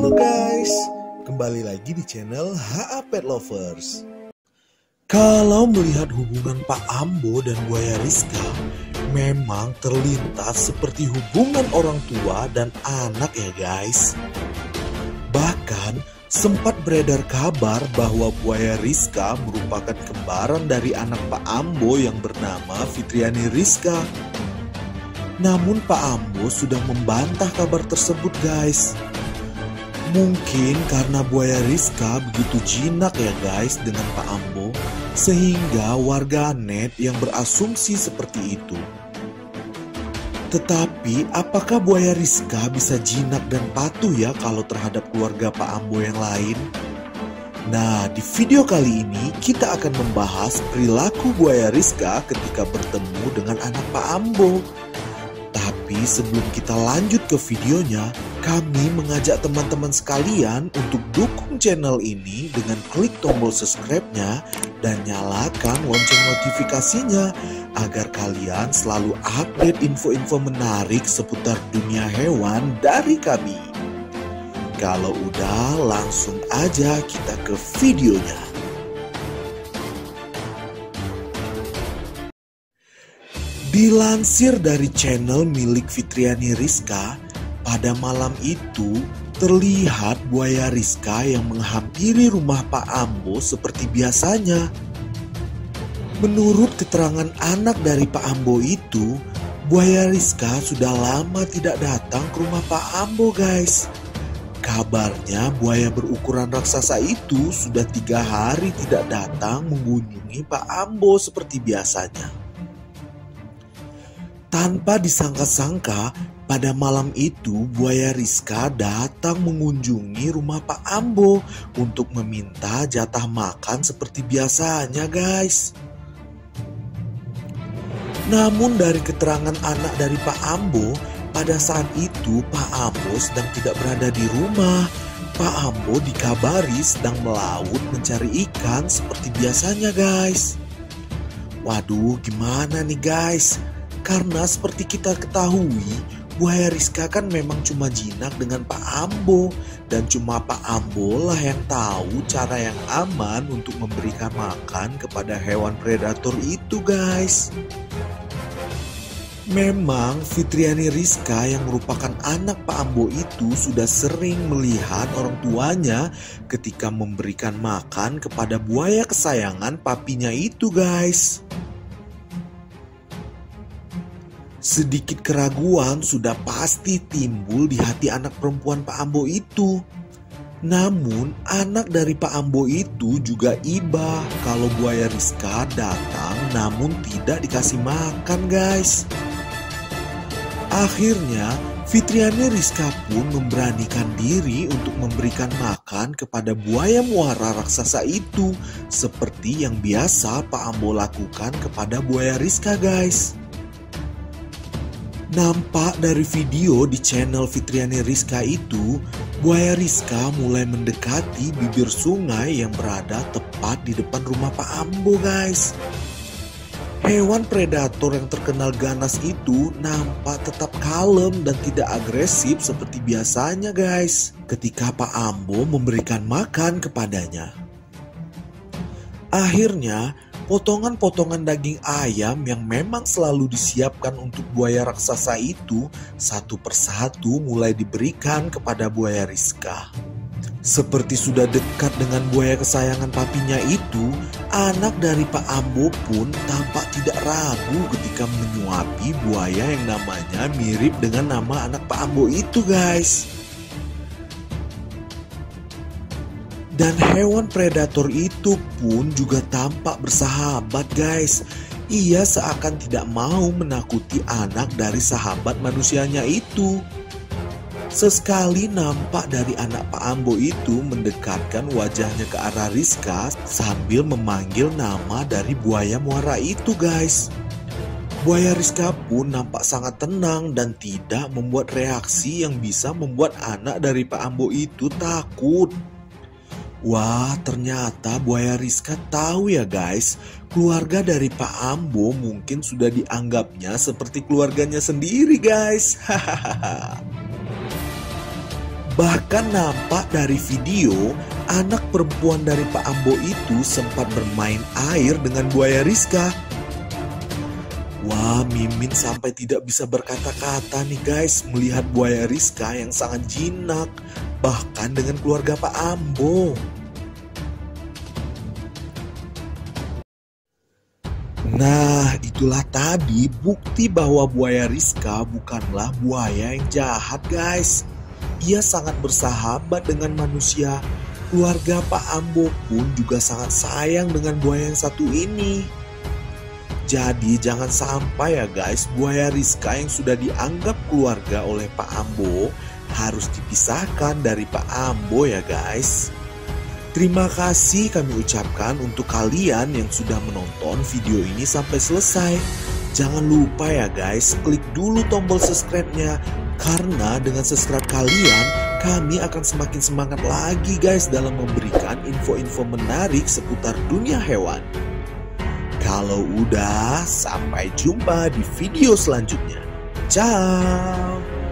Halo guys, kembali lagi di channel HA Pet Lovers. Kalau melihat hubungan Pak Ambo dan Buaya Rizka, memang terlintas seperti hubungan orang tua dan anak ya guys. Bahkan sempat beredar kabar bahwa Buaya Rizka merupakan kembaran dari anak Pak Ambo yang bernama Fitriani Rizka. Namun Pak Ambo sudah membantah kabar tersebut guys. Mungkin karena Buaya Rizka begitu jinak ya guys dengan Pak Ambo, sehingga warganet yang berasumsi seperti itu. Tetapi apakah Buaya Rizka bisa jinak dan patuh ya kalau terhadap keluarga Pak Ambo yang lain? Nah, di video kali ini kita akan membahas perilaku Buaya Rizka ketika bertemu dengan anak Pak Ambo. Tapi sebelum kita lanjut ke videonya, kami mengajak teman-teman sekalian untuk dukung channel ini dengan klik tombol subscribe-nya dan nyalakan lonceng notifikasinya agar kalian selalu update info-info menarik seputar dunia hewan dari kami. Kalau udah, langsung aja kita ke videonya. Dilansir dari channel milik Fitriani Rizka, pada malam itu terlihat Buaya Rizka yang menghampiri rumah Pak Ambo seperti biasanya. Menurut keterangan anak dari Pak Ambo itu, Buaya Rizka sudah lama tidak datang ke rumah Pak Ambo guys. Kabarnya buaya berukuran raksasa itu sudah 3 hari tidak datang mengunjungi Pak Ambo seperti biasanya. Tanpa disangka-sangka, pada malam itu Buaya Rizka datang mengunjungi rumah Pak Ambo untuk meminta jatah makan seperti biasanya guys. Namun dari keterangan anak dari Pak Ambo, pada saat itu Pak Ambo sedang tidak berada di rumah. Pak Ambo dikabari sedang melaut mencari ikan seperti biasanya guys. Waduh, gimana nih guys? Karena seperti kita ketahui, Buaya Rizka kan memang cuma jinak dengan Pak Ambo. Dan cuma Pak Ambo lah yang tahu cara yang aman untuk memberikan makan kepada hewan predator itu guys. Memang Fitriani Rizka yang merupakan anak Pak Ambo itu sudah sering melihat orang tuanya ketika memberikan makan kepada buaya kesayangan papinya itu guys. Sedikit keraguan sudah pasti timbul di hati anak perempuan Pak Ambo itu. Namun anak dari Pak Ambo itu juga iba kalau Buaya Rizka datang namun tidak dikasih makan guys. Akhirnya Fitriani Rizka pun memberanikan diri untuk memberikan makan kepada buaya muara raksasa itu, seperti yang biasa Pak Ambo lakukan kepada Buaya Rizka guys. Nampak dari video di channel Fitriani Rizka itu, Buaya Rizka mulai mendekati bibir sungai yang berada tepat di depan rumah Pak Ambo guys. Hewan predator yang terkenal ganas itu nampak tetap kalem dan tidak agresif seperti biasanya guys ketika Pak Ambo memberikan makan kepadanya. Akhirnya, potongan-potongan daging ayam yang memang selalu disiapkan untuk buaya raksasa itu satu persatu mulai diberikan kepada Buaya Rizka. Seperti sudah dekat dengan buaya kesayangan papinya itu, anak dari Pak Ambo pun tampak tidak ragu ketika menyuapi buaya yang namanya mirip dengan nama anak Pak Ambo itu guys. Dan hewan predator itu pun juga tampak bersahabat guys. Ia seakan tidak mau menakuti anak dari sahabat manusianya itu. Sesekali nampak dari anak Pak Ambo itu mendekatkan wajahnya ke arah Rizka sambil memanggil nama dari buaya muara itu guys. Buaya Rizka pun nampak sangat tenang dan tidak membuat reaksi yang bisa membuat anak dari Pak Ambo itu takut. Wah, ternyata Buaya Rizka tahu ya guys, keluarga dari Pak Ambo mungkin sudah dianggapnya seperti keluarganya sendiri guys. Bahkan nampak dari video, anak perempuan dari Pak Ambo itu sempat bermain air dengan buaya Rizka. Wah, Mimin sampai tidak bisa berkata-kata nih guys melihat buaya Rizka yang sangat jinak, bahkan dengan keluarga Pak Ambo. Nah, itulah tadi bukti bahwa buaya Rizka bukanlah buaya yang jahat guys. Ia sangat bersahabat dengan manusia. Keluarga Pak Ambo pun juga sangat sayang dengan buaya yang satu ini. Jadi jangan sampai ya guys, buaya Rizka yang sudah dianggap keluarga oleh Pak Ambo harus dipisahkan dari Pak Ambo ya guys. Terima kasih kami ucapkan untuk kalian yang sudah menonton video ini sampai selesai. Jangan lupa ya guys, klik dulu tombol subscribe-nya. Karena dengan subscribe kalian, kami akan semakin semangat lagi guys dalam memberikan info-info menarik seputar dunia hewan. Kalau udah, sampai jumpa di video selanjutnya. Ciao!